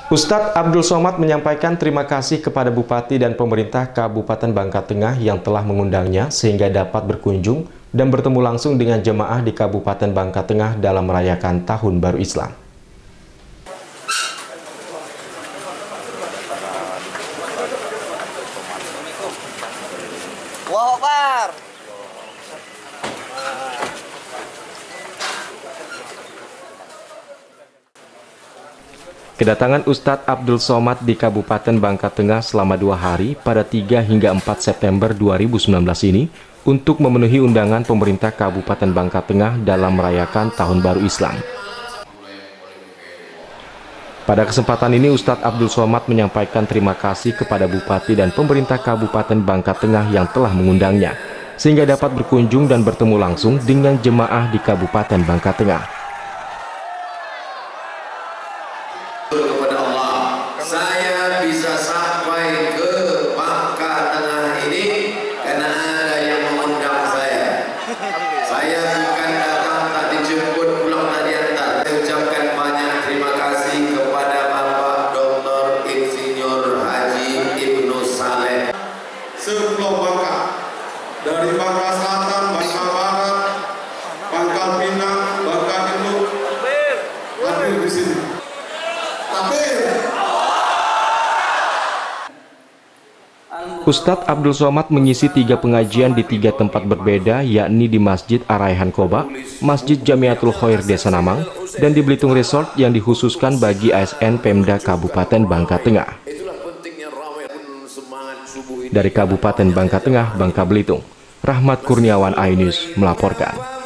Ustadz Abdul Somad menyampaikan terima kasih kepada Bupati dan pemerintah Kabupaten Bangka Tengah yang telah mengundangnya sehingga dapat berkunjung dan bertemu langsung dengan jemaah di Kabupaten Bangka Tengah dalam merayakan Tahun Baru Islam. Allahu Akbar. Kedatangan Ustadz Abdul Somad di Kabupaten Bangka Tengah selama 2 hari pada 3 hingga 4 September 2019 ini untuk memenuhi undangan pemerintah Kabupaten Bangka Tengah dalam merayakan Tahun Baru Islam. Pada kesempatan ini Ustadz Abdul Somad menyampaikan terima kasih kepada Bupati dan pemerintah Kabupaten Bangka Tengah yang telah mengundangnya, sehingga dapat berkunjung dan bertemu langsung dengan jemaah di Kabupaten Bangka Tengah. Kepada Allah, saya bisa sampai ke Bangka Tengah ini karena ada yang mengundang saya. Saya bukan datang tak dijemput, pulang tak diantar. Saya ucapkan banyak terima kasih kepada Bapak Dr. Insinyur Haji Ibnu Saleh. Sepulau Bangka, dari Bangka Selatan, Bangka Barat, Bangka Pinang, Bangka Timur, hadir di sini. Ustadz Abdul Somad mengisi 3 pengajian di 3 tempat berbeda, yakni di Masjid Ar-Rayhan Koba, Masjid Jamiatul Khair Desa Namang, dan di Belitung Resort yang dikhususkan bagi ASN Pemda Kabupaten Bangka Tengah. Dari Kabupaten Bangka Tengah, Bangka Belitung, Rahmat Kurniawan, iNews melaporkan.